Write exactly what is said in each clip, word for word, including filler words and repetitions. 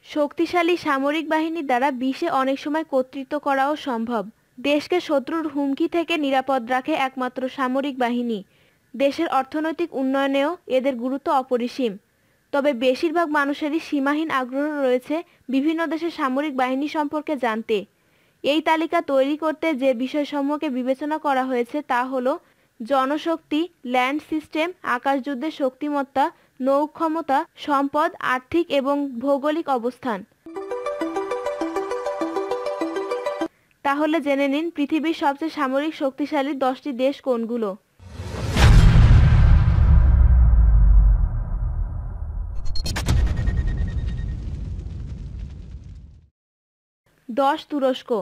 শক্তিশালী সামরিক বাহিনী দ্বারা বিশ্বে অনেক সময় কর্তৃত্ব করাও সম্ভব। দেশকে শত্রুর হুমকি থেকে নিরাপদ রাখে একমাত্র সামরিক বাহিনী। দেশের অর্থনৈতিক উন্নয়নেও এদের গুরুত্ব অপরিসীম। তবে বেশিরভাগ মানুষেরই সীমাহীন আগ্রহ রয়েছে বিভিন্ন দেশের সামরিক বাহিনী সম্পর্কে জানতে। এই তালিকা তৈরি করতে যে বিষয়সমূহকে বিবেচনা করা হয়েছে তা হল জনশক্তি, ল্যান্ড সিস্টেম, আকাশযুদ্ধের শক্তিমত্তা, নৌ ক্ষমতা, সম্পদ, আর্থিক এবং ভৌগোলিক অবস্থান। তাহলে জেনে নিন পৃথিবীর সবচেয়ে সামরিক শক্তিশালী দশটি দেশ কোনগুলো। দশ তুরস্ক।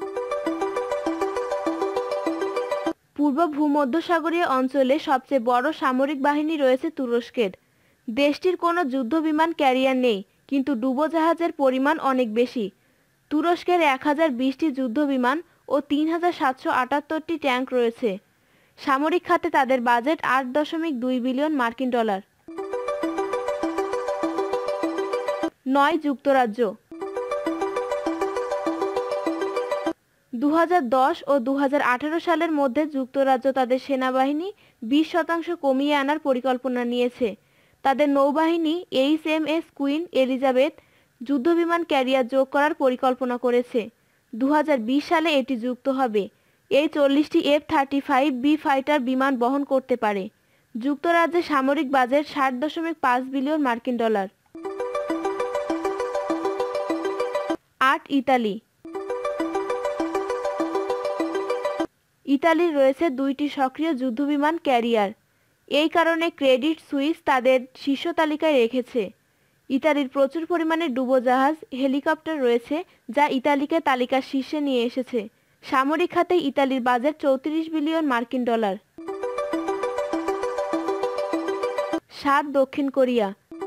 পূর্ব ভূমধ্যসাগরীয় অঞ্চলে সবচেয়ে বড় সামরিক বাহিনী রয়েছে তুরস্কের। দেশটির কোনো যুদ্ধবিমান ক্যারিয়ার নেই, কিন্তু ডুবোজাহাজের পরিমাণ অনেক বেশি। তুরস্কের এক হাজার বিশটি যুদ্ধবিমান ও তিন হাজার সাতশো আটাত্তরটি ট্যাঙ্ক রয়েছে। সামরিক খাতে তাদের বাজেট আট দশমিক দুই বিলিয়ন মার্কিন ডলার। নয় যুক্তরাজ্য। দু হাজার দশ ও দু হাজার আঠারো সালের মধ্যে যুক্তরাজ্য তাদের সেনাবাহিনী বিশ শতাংশ কমিয়ে আনার পরিকল্পনা নিয়েছে। তাদের নৌবাহিনী H M S Queen Elizabeth যুদ্ধবিমান ক্যারিয়ার যোগ করার পরিকল্পনা করেছে। দু হাজার বিশ সালে এটি যুক্ত হবে। এই চল্লিশটি F thirty five B fighter বিমান বহন করতে পারে। যুক্তরাজ্যের সামরিক বাজেট ষাট দশমিক পাঁচ বিলিয়ন মার্কিন ডলার। আট ইতালি। ইতালির রয়েছে দুইটি সক্রিয় যুদ্ধবিমান ক্যারিয়ার। এই কারণে ক্রেডিট সুইস তাদের শীর্ষ তালিকায় রেখেছে। ইতালির প্রচুর পরিমাণে ডুবোজাহাজ, হেলিকপ্টার রয়েছে যা ইতালিকে তালিকার শীর্ষে নিয়ে এসেছে। সামরিক খাতে ইতালির বাজেট চৌত্রিশ বিলিয়ন মার্কিন ডলার। সাত দক্ষিণ কোরিয়া।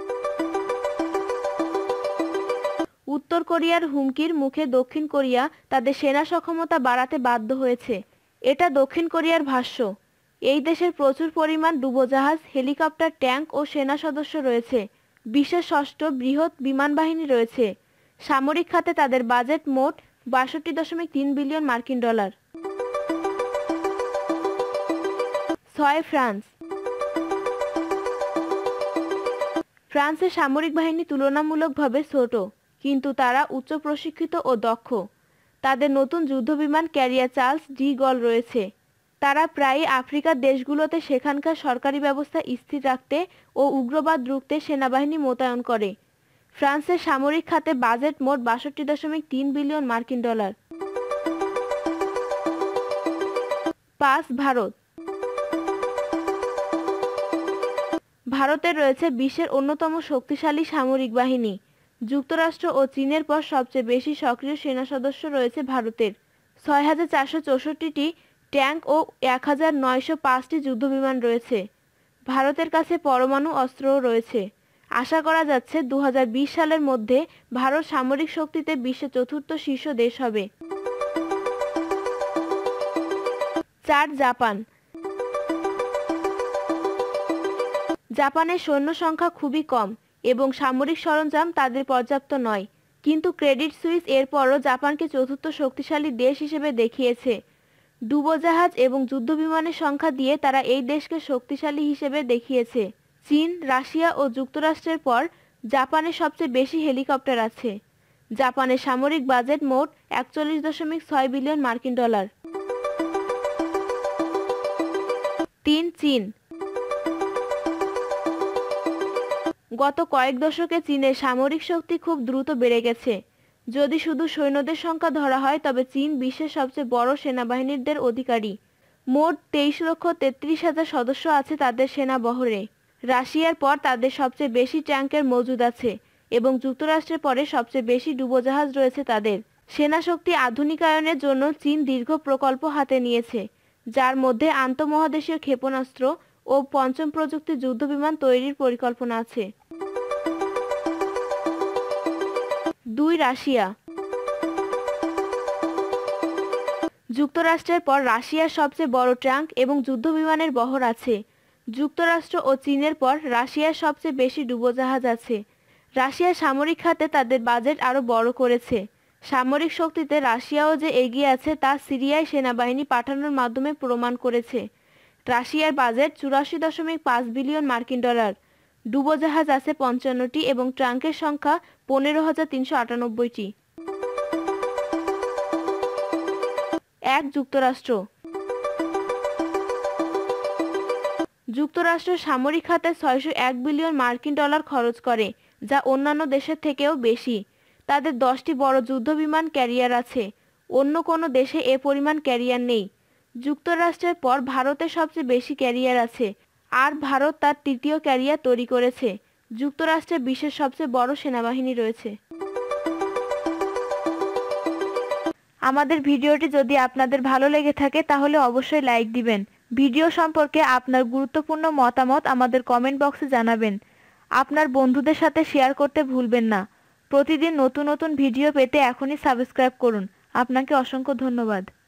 উত্তর কোরিয়ার হুমকির মুখে দক্ষিণ কোরিয়া তাদের সেনা সক্ষমতা বাড়াতে বাধ্য হয়েছে। এটা দক্ষিণ কোরিয়ার ভাষ্য। এই দেশের প্রচুর পরিমাণ ডুবোজাহাজ, হেলিকপ্টার, ট্যাঙ্ক ও সেনা সদস্য রয়েছে। বিশ্বের ষষ্ঠ বৃহৎ বিমান বাহিনী রয়েছে। সামরিক খাতে তাদের বাজেট মোট বাষট্টি দশমিক তিন বিলিয়ন মার্কিন ডলার। ছয় ফ্রান্স। ফ্রান্সের সামরিক বাহিনী তুলনামূলকভাবে ছোট, কিন্তু তারা উচ্চ প্রশিক্ষিত ও দক্ষ। তাদের নতুন যুদ্ধবিমান ক্যারিয়ার চার্লস ডি গল রয়েছে। তারা প্রায়ই আফ্রিকার দেশগুলোতে সেখানকার সরকারি ব্যবস্থা স্থির রাখতে ও উগ্রবাদ রুখতে সেনাবাহিনী মোতায়েন করে। ফ্রান্সের সামরিক খাতে বাজেট মোট বাষট্টি দশমিক তিন বিলিয়ন মার্কিন ডলার। পাঁচ ভারত। ভারতের রয়েছে বিশ্বের অন্যতম শক্তিশালী সামরিক বাহিনী। যুক্তরাষ্ট্র ও চীনের পর সবচেয়ে বেশি সক্রিয় সেনা সদস্য রয়েছে ভারতের। ছয় হাজার চারশো চৌষট্টিটি ট্যাঙ্ক ও এক হাজার নয়শো পাঁচটি যুদ্ধবিমান রয়েছে। ভারতের কাছে পরমাণু অস্ত্রও রয়েছে। আশা করা যাচ্ছে দু হাজার বিশ সালের মধ্যে ভারত সামরিক শক্তিতে বিশ্বের চতুর্থ শীর্ষ দেশ হবে। চার জাপান। জাপানের সৈন্য সংখ্যা খুবই কম এবং সামরিক সরঞ্জাম তাদের পর্যাপ্ত নয়, কিন্তু ক্রেডিট সুইস এরপরও জাপানকে চতুর্থ শক্তিশালী দেশ হিসেবে দেখিয়েছে। ডুবোজাহাজ এবং যুদ্ধবিমানের সংখ্যা দিয়ে তারা এই দেশকে শক্তিশালী হিসেবে দেখিয়েছে। চীন, রাশিয়া ও যুক্তরাষ্ট্রের পর জাপানের সবচেয়ে বেশি হেলিকপ্টার আছে। জাপানের সামরিক বাজেট মোট একচল্লিশ দশমিক ছয় বিলিয়ন মার্কিন ডলার। তিন চীন। গত কয়েক দশকে চীনের সামরিক শক্তি খুব দ্রুত বেড়ে গেছে। যদি শুধু সৈন্যদের সংখ্যা ধরা হয় তবে চীন বিশ্বের সবচেয়ে বড় সেনাবাহিনীদের অধিকারী। মোট তেইশ লক্ষ তেত্রিশ হাজার সদস্য আছে তাদের সেনা বহরে। রাশিয়ার পর তাদের সবচেয়ে বেশি ট্যাঙ্কের মজুদ আছে এবং যুক্তরাষ্ট্রের পরে সবচেয়ে বেশি ডুবোজাহাজ রয়েছে তাদের। সেনা শক্তি আধুনিকায়নের জন্য চীন দীর্ঘ প্রকল্প হাতে নিয়েছে, যার মধ্যে আন্তঃমহাদেশীয় ক্ষেপণাস্ত্র ও পঞ্চম প্রযুক্তির যুদ্ধবিমান তৈরির পরিকল্পনা আছে। দুই রাশিয়া। যুক্তরাষ্ট্রের পর রাশিয়ার সবচেয়ে বড় ট্যাঙ্ক এবং যুদ্ধবিমানের বহর আছে। যুক্তরাষ্ট্র ও চীনের পর রাশিয়ার সবচেয়ে বেশি ডুবোজাহাজ আছে। রাশিয়া সামরিক খাতে তাদের বাজেট আরও বড় করেছে। সামরিক শক্তিতে রাশিয়াও যে এগিয়ে আছে তা সিরিয়ায় সেনাবাহিনী পাঠানোর মাধ্যমে প্রমাণ করেছে। রাশিয়ার বাজেট চুরাশি দশমিক পাঁচ বিলিয়ন মার্কিন ডলার। ডুবোজাহাজ আছে পঞ্চান্নটি এবং ট্যাঙ্কের সংখ্যা পনেরো হাজার তিনশো আটানব্বইটি। এক যুক্তরাষ্ট্র। যুক্তরাষ্ট্র সামরিক খাতে ছয়শো এক বিলিয়ন মার্কিন ডলার খরচ করে, যা অন্যান্য দেশের থেকেও বেশি। তাদের দশটি বড় যুদ্ধবিমান ক্যারিয়ার আছে। অন্য কোনো দেশে এ পরিমাণ ক্যারিয়ার নেই। যুক্তরাষ্ট্রের পর ভারতের সবচেয়ে বেশি ক্যারিয়ার আছে, আর ভারত তার তৃতীয় ক্যারিয়ার তৈরি করেছে। যুক্তরাষ্ট্রে বিশ্বের সবচেয়ে বড় সেনাবাহিনী রয়েছে। আমাদের ভিডিওটি যদি আপনাদের ভালো লেগে থাকে তাহলে অবশ্যই লাইক দিবেন। ভিডিও সম্পর্কে আপনার গুরুত্বপূর্ণ মতামত আমাদের কমেন্ট বক্সে জানাবেন। আপনার বন্ধুদের সাথে শেয়ার করতে ভুলবেন না। প্রতিদিন নতুন নতুন ভিডিও পেতে এখনই সাবস্ক্রাইব করুন। আপনাকে অসংখ্য ধন্যবাদ।